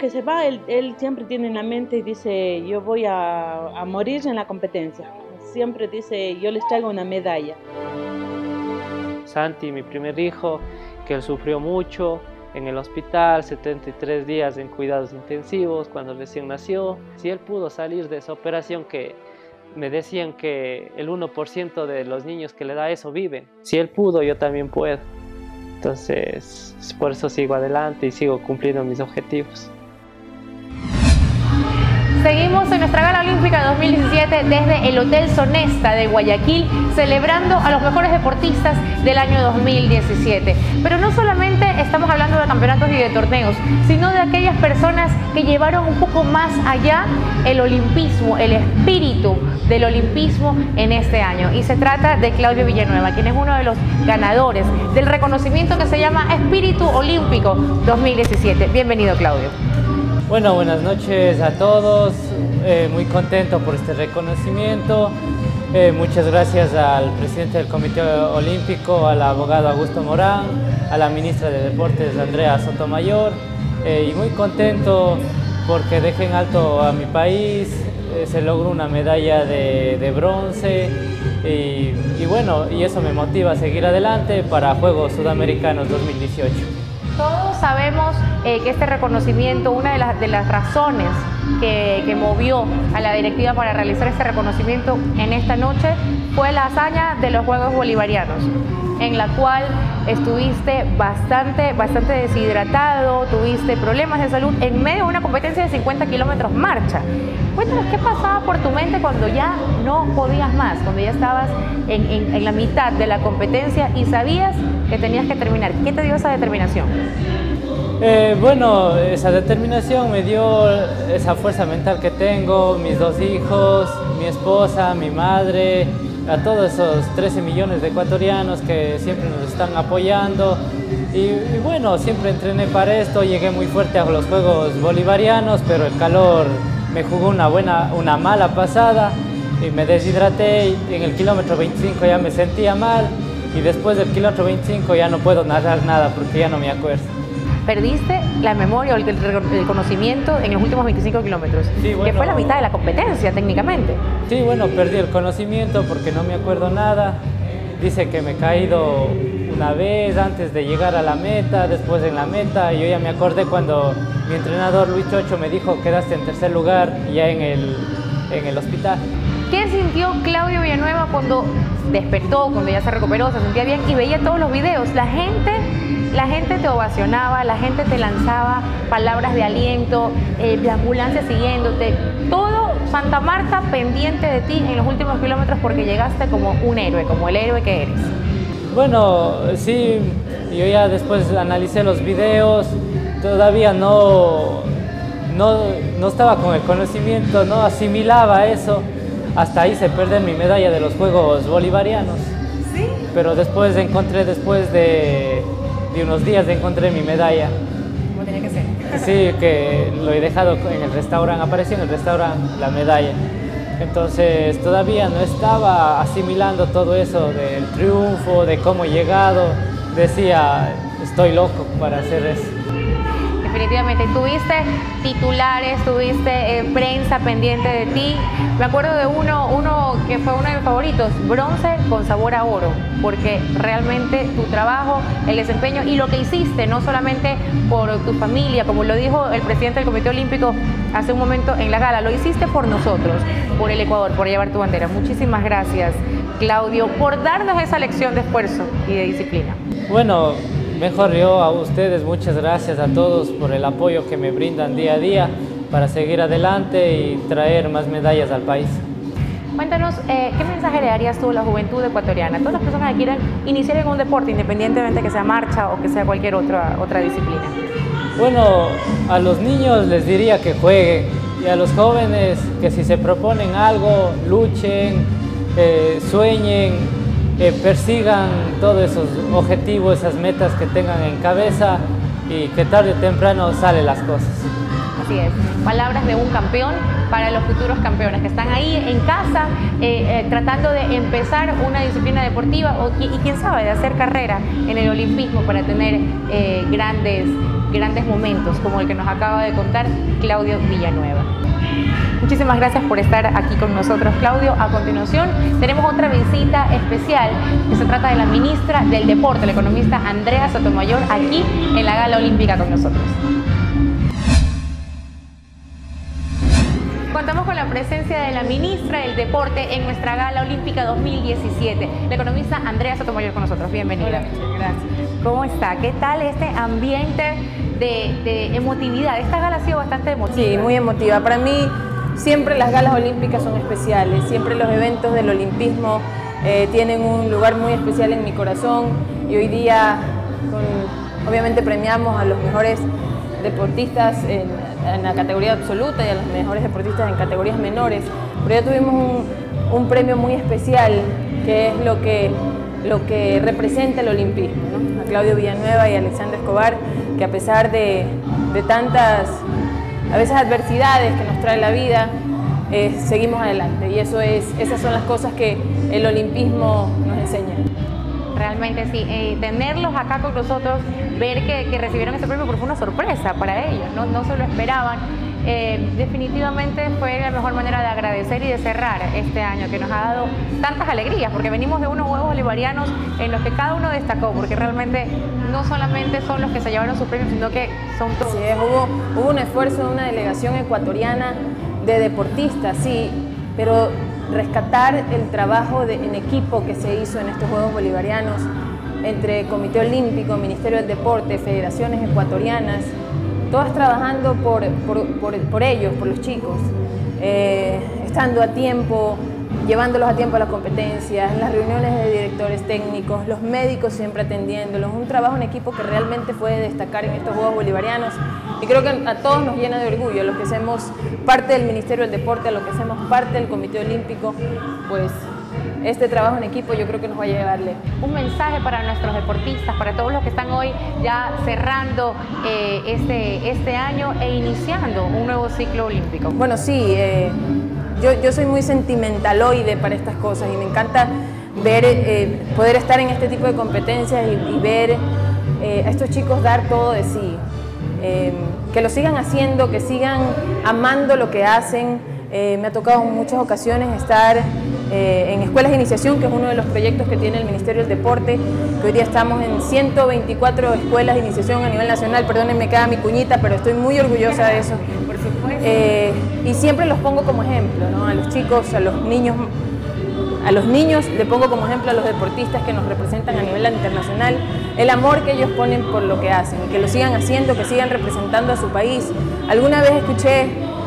se va, él siempre tiene en la mente y dice, yo voy a morir en la competencia. Siempre dice, yo les traigo una medalla. Santi, mi primer hijo, que él sufrió mucho en el hospital, 73 días en cuidados intensivos cuando recién nació. Si él pudo salir de esa operación que me decían que el 1% de los niños que le da eso viven. Si él pudo, yo también puedo. Entonces, por eso sigo adelante y sigo cumpliendo mis objetivos. Seguimos en nuestra Gala Olímpica 2017 desde el Hotel Sonesta de Guayaquil, celebrando a los mejores deportistas del año 2017. Pero no solamente estamos hablando de campeonatos y de torneos, sino de aquellas personas que llevaron un poco más allá el olimpismo, el espíritu del olimpismo en este año. Y se trata de Claudio Villanueva, quien es uno de los ganadores del reconocimiento que se llama Espíritu Olímpico 2017. Bienvenido, Claudio. Bueno, buenas noches a todos, muy contento por este reconocimiento. Muchas gracias al presidente del Comité Olímpico, al abogado Augusto Morán, a la ministra de Deportes Andrea Sotomayor, y muy contento porque dejé en alto a mi país, se logró una medalla de bronce y bueno, y eso me motiva a seguir adelante para Juegos Sudamericanos 2018. Todos sabemos que este reconocimiento, una de las razones que movió a la directiva para realizar este reconocimiento en esta noche fue la hazaña de los Juegos Bolivarianos, en la cual estuviste bastante deshidratado, tuviste problemas de salud en medio de una competencia de 50 kilómetros marcha. Cuéntanos qué pasaba por tu mente cuando ya no podías más, cuando ya estabas en la mitad de la competencia y sabías que tenías que terminar. ¿Qué te dio esa determinación? Bueno, esa determinación me dio esa fuerza mental que tengo, mis dos hijos, mi esposa, mi madre, a todos esos 13 millones de ecuatorianos que siempre nos están apoyando. Y bueno, siempre entrené para esto, llegué muy fuerte a los Juegos Bolivarianos, pero el calor me jugó una mala pasada y me deshidraté y en el kilómetro 25 ya me sentía mal y después del kilómetro 25 ya no puedo narrar nada porque ya no me acuerdo. Perdiste la memoria o el conocimiento en los últimos 25 kilómetros, sí, bueno, que fue la mitad de la competencia técnicamente. Sí, bueno, perdí el conocimiento porque no me acuerdo nada. Dice que me he caído una vez antes de llegar a la meta, después en la meta. Yo ya me acordé cuando mi entrenador Luis Chocho me dijo quedaste en tercer lugar ya en el hospital. ¿Qué sintió Claudio Villanueva cuando despertó, cuando ya se recuperó, se sentía bien y veía todos los videos? La gente te ovacionaba, la gente te lanzaba palabras de aliento, la ambulancia siguiéndote, todo Santa Marta pendiente de ti en los últimos kilómetros porque llegaste como un héroe, como el héroe que eres. Bueno, sí, yo ya después analicé los videos, todavía no estaba con el conocimiento, no asimilaba eso, hasta ahí se perdió mi medalla de los Juegos Bolivarianos. ¿Sí? Pero después de unos días encontré mi medalla. Como tenía que ser. Sí, que lo he dejado en el restaurante, apareció en el restaurante la medalla. Entonces todavía no estaba asimilando todo eso del triunfo, de cómo he llegado. Decía, estoy loco para hacer eso. Definitivamente, tuviste titulares, tuviste prensa pendiente de ti. Me acuerdo de uno que fue uno de mis favoritos, bronce con sabor a oro, porque realmente tu trabajo, el desempeño y lo que hiciste, no solamente por tu familia, como lo dijo el presidente del Comité Olímpico hace un momento en la gala, lo hiciste por nosotros, por el Ecuador, por llevar tu bandera. Muchísimas gracias, Claudio, por darnos esa lección de esfuerzo y de disciplina. Bueno, mejor yo a ustedes, muchas gracias a todos por el apoyo que me brindan día a día para seguir adelante y traer más medallas al país. Cuéntanos, ¿qué mensaje le darías tú a la juventud ecuatoriana, a todas las personas que quieran iniciar en un deporte, independientemente que sea marcha o que sea cualquier otra disciplina? Bueno, a los niños les diría que jueguen y a los jóvenes que si se proponen algo, luchen, sueñen, persigan todos esos objetivos, esas metas que tengan en cabeza y que tarde o temprano salen las cosas. Así es, palabras de un campeón para los futuros campeones que están ahí en casa tratando de empezar una disciplina deportiva y quién sabe, de hacer carrera en el olimpismo para tener grandes grandes momentos, como el que nos acaba de contar Claudio Villanueva. Muchísimas gracias por estar aquí con nosotros, Claudio. A continuación tenemos otra visita especial que se trata de la ministra del Deporte, la economista Andrea Sotomayor, aquí en la Gala Olímpica con nosotros. Contamos con la presencia de la ministra del Deporte en nuestra Gala Olímpica 2017, la economista Andrea Sotomayor con nosotros. Bienvenida. Hola, muchas gracias. ¿Cómo está? ¿Qué tal este ambiente de emotividad? Esta gala ha sido bastante emotiva. Sí, muy emotiva. Para mí siempre las galas olímpicas son especiales, siempre los eventos del olimpismo tienen un lugar muy especial en mi corazón y hoy día obviamente premiamos a los mejores deportistas en la categoría absoluta y a los mejores deportistas en categorías menores, pero ya tuvimos un premio muy especial que es lo que representa el olimpismo, ¿no? A Claudio Villanueva y a Alexandra Escobar, que a pesar de tantas a veces adversidades que nos trae la vida, seguimos adelante y esas son las cosas que el olimpismo nos enseña. Realmente sí, tenerlos acá con nosotros, ver que recibieron este premio, porque fue una sorpresa para ellos, no se lo esperaban. Definitivamente fue la mejor manera de agradecer y de cerrar este año que nos ha dado tantas alegrías, porque venimos de unos Juegos Bolivarianos en los que cada uno destacó, porque realmente no solamente son los que se llevaron sus premios, sino que son todos. Sí, hubo un esfuerzo de una delegación ecuatoriana de deportistas, sí, pero rescatar el trabajo en equipo que se hizo en estos Juegos Bolivarianos entre Comité Olímpico, Ministerio del Deporte, federaciones ecuatorianas, todas trabajando por ellos, por los chicos, estando a tiempo, llevándolos a tiempo a las competencias, en las reuniones de directores técnicos, los médicos siempre atendiéndolos, un trabajo en equipo que realmente fue de destacar en estos Juegos Bolivarianos y creo que a todos nos llena de orgullo, a los que hacemos parte del Ministerio del Deporte, a los que hacemos parte del Comité Olímpico, pues este trabajo en equipo yo creo que nos va a llevarle. Un mensaje para nuestros deportistas, para todos los que están hoy ya cerrando este año e iniciando un nuevo ciclo olímpico. Bueno, sí, yo soy muy sentimentaloide para estas cosas y me encanta ver, poder estar en este tipo de competencias y ver a estos chicos dar todo de sí, que lo sigan haciendo, que sigan amando lo que hacen. Me ha tocado en muchas ocasiones estar en escuelas de iniciación, que es uno de los proyectos que tiene el Ministerio del Deporte, que hoy día estamos en 124 escuelas de iniciación a nivel nacional. Perdónenme, queda mi cuñita, pero estoy muy orgullosa de eso. Por supuesto. Y siempre los pongo como ejemplo, ¿no? A los chicos, a los niños le pongo como ejemplo a los deportistas que nos representan a nivel internacional, el amor que ellos ponen por lo que hacen, que lo sigan haciendo, que sigan representando a su país. Alguna vez escuché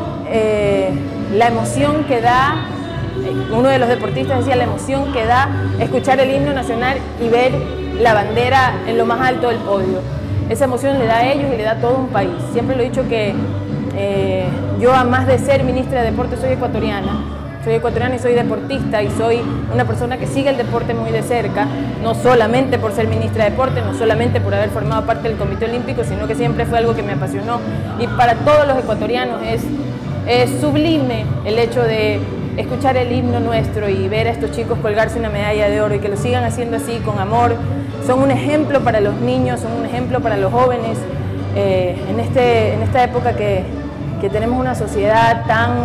la emoción que da, uno de los deportistas decía la emoción que da escuchar el himno nacional y ver la bandera en lo más alto del podio. Esa emoción le da a ellos y le da a todo un país. Siempre lo he dicho que yo, además de ser ministra de Deporte, soy ecuatoriana y soy deportista y soy una persona que sigue el deporte muy de cerca, no solamente por ser ministra de Deporte, no solamente por haber formado parte del Comité Olímpico, sino que siempre fue algo que me apasionó. Y para todos los ecuatorianos es sublime el hecho de escuchar el himno nuestro y ver a estos chicos colgarse una medalla de oro y que lo sigan haciendo así con amor. Son un ejemplo para los niños, son un ejemplo para los jóvenes. En esta época que tenemos una sociedad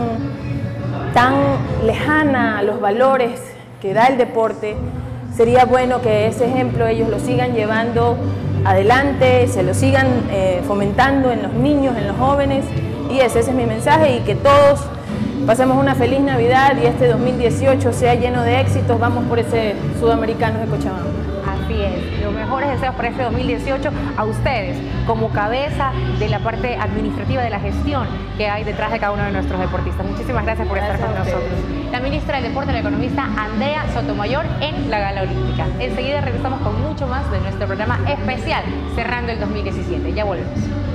tan lejana a los valores que da el deporte, sería bueno que ese ejemplo ellos lo sigan llevando adelante, se lo sigan fomentando en los niños, en los jóvenes, y ese es mi mensaje, y que todos pasemos una feliz Navidad y este 2018 sea lleno de éxitos. Vamos por ese Sudamericanos de Cochabamba. Así es, los mejores deseos para este 2018 a ustedes, como cabeza de la parte administrativa de la gestión que hay detrás de cada uno de nuestros deportistas. Muchísimas gracias por estar con nosotros. La ministra del Deporte, la economista Andrea Sotomayor en la Gala Olímpica. Enseguida regresamos con mucho más de nuestro programa especial cerrando el 2017. Ya volvemos.